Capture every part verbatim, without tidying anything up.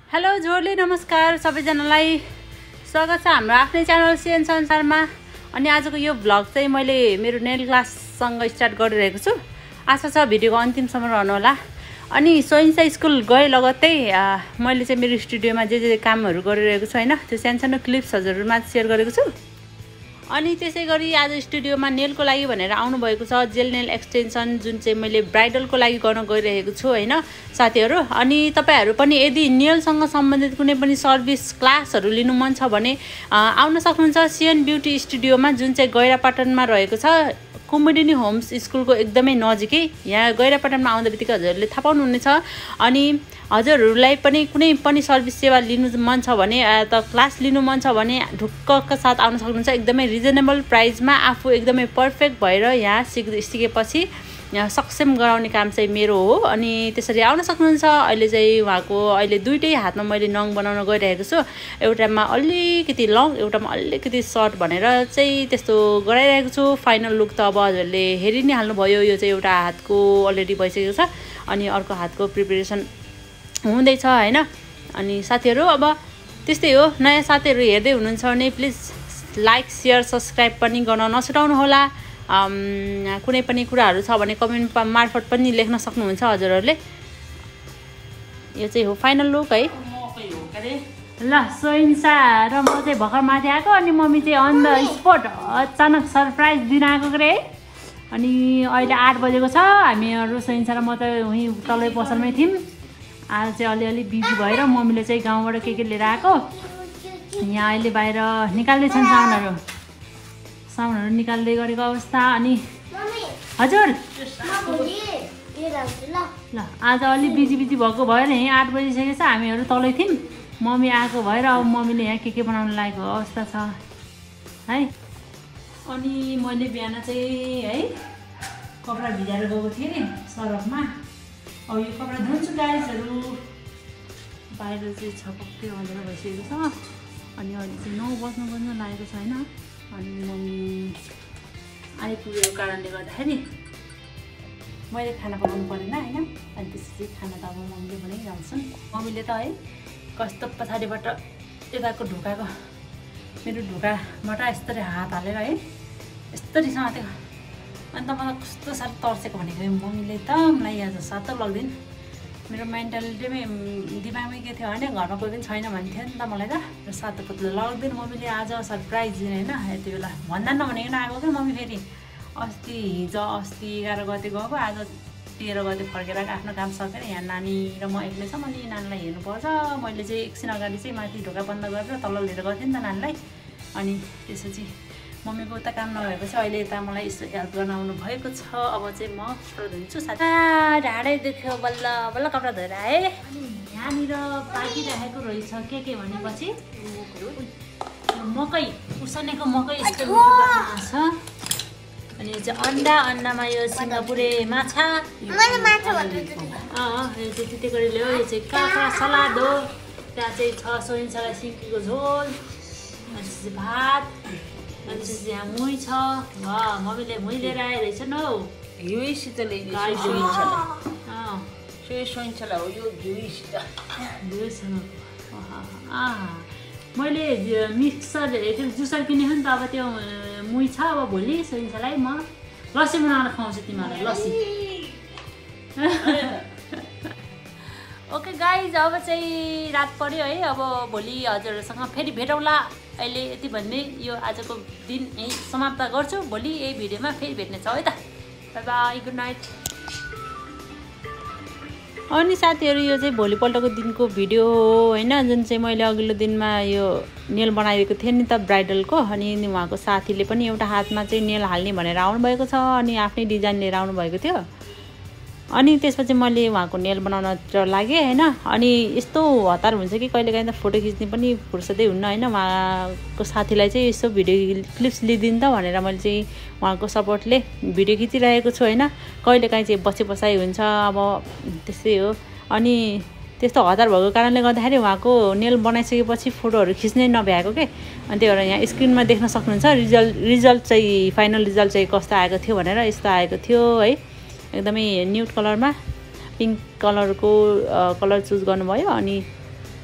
Hello जोरले नमस्कार सबैजनालाई स्वागत छ हाम्रो आफ्नै च्यानल cnsansar मा। अनि आजको यो भ्लग चाहिँ मैले मेरो नेल क्लाससँग स्टार्ट गरिरहेको छु। आशा छ भिडियोको अन्तिमसम्म रहनु होला। अनि सोइन्सा स्कुल गए लगत्तै मैले चाहिँ मेरो स्टुडियोमा जे जे कामहरू गरिरहेको छु हैन, त्यो सानसानो क्लिप्स हजुरहरुमा शेयर गरेको छु। अनि त्यसैगरी आज स्टुडियोमा नेलको लागि भनेर आउनु भएको छ जेलनेल एक्सटेन्सन, जुन चाहिँ मैले ब्राइडलको लागि गर्न गइरहेको छु हैन साथीहरु। अनि तपाईहरु पनि यदि नेलसँग सम्बन्धित कुनै पनि सर्भिस क्लासहरु लिनु मन छ भने आउन सक्नुहुन्छ सिएन ब्युटी स्टुडियोमा, जुन चाहिँ गैरापाटनमा रहेको छ कुमुदिनी होम्स स्कुलको एकदमै नजिकै। यहाँ गैरापाटनमा आउँदा बित्तिकै हजुरहरुले थाहा पाउनुहुनेछ। अनि हजुरहरुलाई पनि कुनै पनि सर्भिस सेवा लिनु मन छ भने त क्लास लिनु मन छ भने ढुक्कका साथ आउन सक्नुहुन्छ। एकदमै रिजनेबल प्राइसमा आफू एकदमै पर्फेक्ट भएर यहाँ सिक सिकेपछि यहाँ सक्षम गराउने काम चाहिँ मेरो हो। अनि त्यसरी आउन सक्नुहुन्छ। अहिले चाहिँ उहाँको अहिले दुईटै हातमा मैले नङ बनाउन गइरहेको छु। एउटामा अलिकति लङ, एउटामा अलिकति सर्ट भनेर चाहिँ त्यस्तो गराइरहेको छु। फाइनल लुक त अब हजुरले हेरि नै हाल्नुभयो। यो चाहिँ एउटा हातको अलरेडी भइसकेको छ अनि अर्को हातको प्रिपरेसन हुँदैछ हैन। अनि साथीहरु अब त्यस्तै हो, नयाँ साथीहरु हेर्दै हुनुहुन्छ भने प्लिज लाइक शेयर सब्स्क्राइब पनि गर्न नछुटाउनु होला। कुनै पनि कुराहरु छ भने कमेन्ट मार्फत पनि लेख्न सक्नुहुन्छ हजुरहरुले। यो चाहिँ हो फाइनल लुक है। ल सोइन्सा र म चाहिँ भर्खर माथि आएको अनि मम्मी चाहिँ अन द स्पट अचानक सरप्राइज दिन आएको रे। अनि अहिले आठ बजेको छ। हामीहरु सोइन्सा र म त उही तलै पसलमै थियौं। आज चाहिँ अलिअलि बिजी भएर मम्मीले चाहिँ गाउँबाट के के लिएर आएको। यहाँ अहिले बाहिर निकाल्दै छन् सामानहरु सामानहरु निकाल्दै गरेको अवस्था। अनि हजुर ल आज अलि बिजी बिजी भएको भएर यही आठ बजिसकेको छ। हामीहरु तलै थियौं, मम्मी आएको भएर अब मम्मीले यहाँ के के बनाउन लागेको अवस्था छ है। अनि मैले बिहान चाहिँ है कपडा भिजाएर गएको थिएँ नि सरफमा। अब यो कपडा धुन्छु गाइसहरु। बाहिर चाहिँ छपक्कै अँध्यारो भइसकेको छ। अनि अहिले चाहिँ नौ बज्नु बज्नु लागेको छैन। अनि मम्मी आइपुगेको कारणले गर्दाखेरि मैले खाना पकाउनु परेन हैन। अनि त्यसपछि खाना त अब मम्मीले बनाइरहन्छन्। मम्मीले त है कस्तो पछाडिबाट यताको ढोकाको मेरो ढोकाबाट यस्तरी हात हालेर है यस्तरी समातेको। अनि त मलाई कस्तो साह्रो तर्सेको भनेको मम्मीले त मलाई आज सातो लाग्दैन। मेरो मेन्टालिटीमै दिमागमै के थियो भने घरमा कोही पनि छैन भन्थ्यो नि त मलाई त। र सातो पुत्लो लाग्दैन मम्मीले आज सरप्राइज दिने हैन। यति बेला भन्दा नभनेको आएको क्या मम्मी। फेरि अस्ति हिजो अस्ति एघार गते गएको, आज तेह्र गते फर्केर आफ्नो काम सकेर यहाँ नानी र म एक्लै छौँ। अनि नानीलाई हेर्नुपर्छ। मैले चाहिँ एकछिन अगाडि चाहिँ माथि ढोका बन्द गरेर तल लिएर गएको थिएँ नि त नानीलाई। अनि त्यसपछि मम्मीको उता काम नभएपछि अहिले यता मलाई यसो हेल्प गर्न आउनु भएको छ। अब चाहिँ म कपडा धुन्छु साथी। ढाडै देख्यो बल्ल बल्ल कपडा धोएर आएँ। अनि यहाँनिर बाँकी राखेको रहेछ के के भनेपछि मकै, उसानेको मकै यस्तो मिठो छ। अनि यो चाहिँ अन्डा, अन्डामा यो सिङ्गापुरे माछा, अँ यो चाहिँ त्यति गरी ल्यायो। यो चाहिँ काँक्रा सलाद हो। त्यहाँ चाहिँ छ सोइन्सालाई सिन्कीको झोल, अनि त्यसपछि भात, अनि त्यसपछि यहाँ मुही छ। मम्मीले मुही लिएर आएर रहेछ न हौ। घिउसित ल्याइदिएछु सोइन्सालाई हो यो घिउसित घिउसँग। मैले मिक्सर त्यो जुसर किनेको नि त। अब त्यो मुही छ। अब भोलि सोइन्सालाई म लस्सी बनाएर खुवाउँछु तिमीहरूलाई लस्सी। ओके गाइज, अब चाहिँ रात पर्यो है। अब भोलि हजुरहरूसँग फेरि भेटौँला। अहिले यति भन्दै यो आजको दिन यही समाप्त गर्छु। भोलि यही भिडियोमा फेरि भेट्नेछौँ है त। Bye bye, good night. अनि साथीहरु यो चाहिँ भोलिपल्टको दिनको भिडियो हो हैन, जुन चाहिँ मैले अघिल्लो दिनमा यो नेल बनाइदिएको थिएँ नि त ब्राइडलको। अनि उहाँको साथीले पनि एउटा हातमा चाहिँ नेल हाल्ने भनेर आउनु भएको छ। अनि आफ्नै डिजाइन लिएर आउनु भएको थियो। अनि त्यसपछि मैले उहाँको नेल बनाउन लागेँ हैन। अनि यस्तो हतार हुन्छ कि कहिलेकाहीँ त फोटो खिच्ने पनि फुर्सदै हुन्न हैन। उहाँको साथीलाई चाहिँ यसो भिडियो क्लिप्स लिदिन त भनेर मैले चाहिँ उहाँको सपोर्टले भिडियो खिचिरहेको छु हैन। कहिलेकाहीँ चाहिँ बसी बसाइ हुन्छ, अब त्यस्तै हो। अनि त्यस्तो हतार भएको कारणले गर्दाखेरि उहाँको नेल बनाइसकेपछि फोटोहरू खिच्नै नभ्याएको के। अनि त्यही भएर यहाँ स्क्रिनमा देख्न सक्नुहुन्छ रिजल्ट रिजल्ट चाहिँ फाइनल रिजल्ट चाहिँ कस्तो आएको थियो भनेर। यस्तो आएको थियो है, एकदमै न्यूड कलरमा पिंक कलर को कलर चुज गर्नुभयो। अनि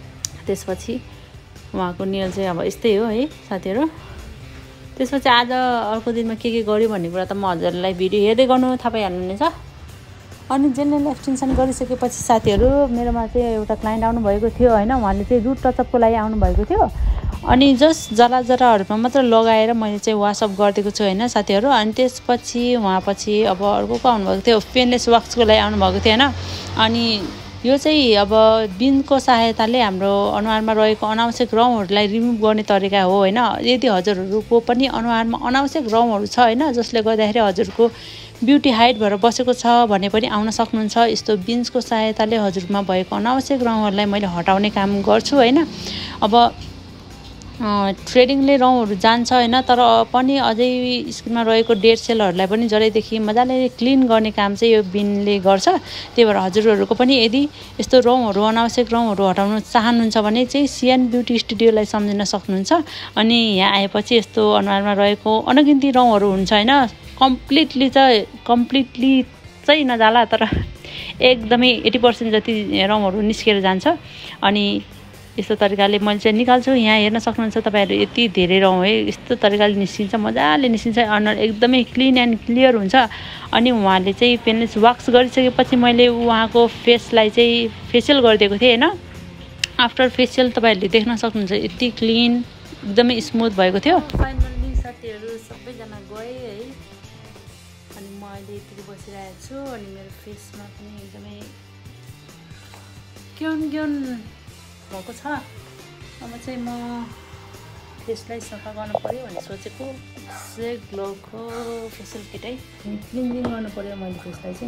त्यसपछि उहाँको नेल चाहिँ अब यस्तै हो है साथीहरू। त्यसपछि आज अर्को दिनमा के के गर्यो भन्ने कुरा त म हजुरलाई भिडियो हेर्दै गर्नु थाहा पाइहाल्नुहुनेछ। अनि जेलनाइल एक्सटेन्सन गरिसकेपछि साथीहरू मेरोमा चाहिँ एउटा क्लाइन्ट आउनुभएको थियो होइन, उहाँले चाहिँ रुट टचअपको लागि आउनुभएको थियो। अनि जस्ट जरा जराहरूमा मात्र लगाएर मैले चाहिँ वासअप गरिदिएको छु होइन साथीहरू। अनि त्यसपछि उहाँपछि अब अर्को आउनुभएको थियो, पेनलेस वाक्सको लागि आउनुभएको थियो होइन। अनि यो चाहिँ अब बिनको सहायताले हाम्रो अनुहारमा रहेको अनावश्यक रौँहरूलाई रिमुभ गर्ने तरिका हो होइन। यदि हजुरहरूको पनि अनुहारमा अनावश्यक रौँहरू छ होइन, जसले गर्दाखेरि हजुरको ब्युटी हाइड भएर बसेको छ भने पनि आउन सक्नुहुन्छ। यस्तो बिन्सको सहायताले हजुरमा भएको अनावश्यक रौँहरूलाई मैले हटाउने काम गर्छु होइन। अब थ्रेडिङले रौँहरू जान्छ होइन, तर पनि अझै स्किनमा रहेको डेड सेलहरूलाई पनि जडैदेखि मजाले क्लिन गर्ने काम चाहिँ यो बिनले गर्छ। त्यही भएर हजुरहरूको पनि यदि यस्तो रौँहरू अनावश्यक रौँहरू हटाउन चाहनुहुन्छ भने चाहिँ सिएन ब्युटी स्टुडियोलाई सम्झिन सक्नुहुन्छ। अनि यहाँ आएपछि यस्तो अनुहारमा रहेको अनगिन्ती रौँहरू हुन्छ होइन, कम्प्लिटली चाहिँ कम्प्लिटली चाहिँ नजाला तर एकदमै एट्टी पर्सेन्ट जति रौँहरू निस्केर जान्छ। अनि यस्तो तरिकाले मैले चाहिँ निकाल्छु। यहाँ हेर्न सक्नुहुन्छ तपाईँहरू, यति धेरै रौँ है यस्तो तरिकाले निस्किन्छ, मजाले निस्किन्छ, अनुहार एकदमै क्लिन एन्ड क्लियर हुन्छ। अनि उहाँले चाहिँ पेनलेस वाक्स गरिसकेपछि मैले उहाँको फेसलाई चाहिँ फेसियल गरिदिएको थिएँ होइन। आफ्टर फेसियल तपाईँहरूले देख्न सक्नुहुन्छ यति क्लिन एकदमै स्मुथ भएको थियो। फाइनल्ली साथीहरू सबैजना गए है। अनि म अहिले यति बसिरहेको छु। अनि मेरो फेसमा पनि एकदमै क्युन क्युन भएको छ। अब चाहिँ म फेसलाई सफा गर्नु पऱ्यो भनेर सोचेको, से ग्लोको फेसियल किट है, क्लिन्जिङ गर्नु पऱ्यो मैले फेसलाई चाहिँ।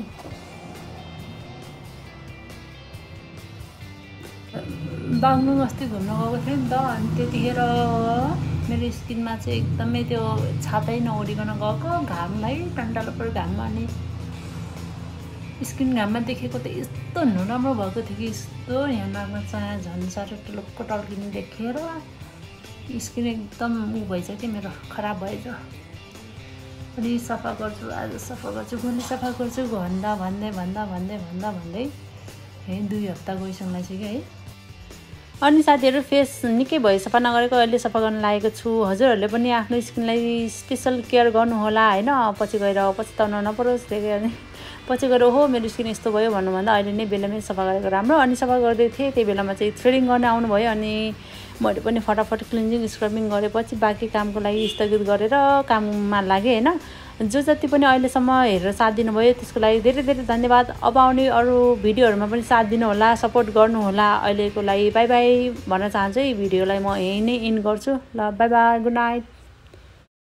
बागलुङ अस्ति घुम्न गएको थिएँ नि त, अनि त्यतिखेर मेरो स्किनमा चाहिँ एकदमै त्यो छातै नओरिकन गएको, घामलाई टन्टालो पऱ्यो घाममा। अनि स्किन घाममा देखेको त यस्तो नराम्रो भएको थियो कि यस्तो यहाँ नाकमा चाया झन् साह्रो टुलुक्क टल्किने देखेर स्किन एकदम उ भइसक्यो मेरो, खराब भएछ। अनि सफा गर्छु आज सफा गर्छु भोलि सफा गर्छु भन्दा भन्दै भन्दा भन्दै भन्दा भन्दै है दुई हप्ता गइसक्नु लागिसक्यो है। अनि साथीहरू फेस निकै भयो सफा नगरेको, अहिले सफा गर्न लागेको छु। हजुरहरूले पनि आफ्नो स्किनलाई स्पेसल केयर गर्नुहोला होइन, पछि गएर पछताउन नपरोस्। त्यही अनि पछि गएर हो मेरो स्किन यस्तो भयो भन्नुभन्दा अहिले नै बेलामै सफा गरेको राम्रो। अनि सफा गर्दै थिएँ त्यही बेलामा चाहिँ थ्रेडिङ गर्न आउनुभयो। अनि मैले पनि फटाफट क्लिन्जिङ स्क्रबिङ गरेपछि बाँकी कामको लागि स्थगित गरेर काममा लागेँ होइन। जो जति पनि अहिलेसम्म हेरेर साथ दिनुभयो त्यसको लागि धेरै धेरै धन्यवाद। अब आउने अरू भिडियोहरूमा पनि साथ दिनुहोला, सपोर्ट गर्नुहोला। अहिलेको लागि बाई बाई भन्न चाहन्छु है। भिडियोलाई म यहीँ नै इन्ड गर्छु। ल बाई बाई, गुड नाइट।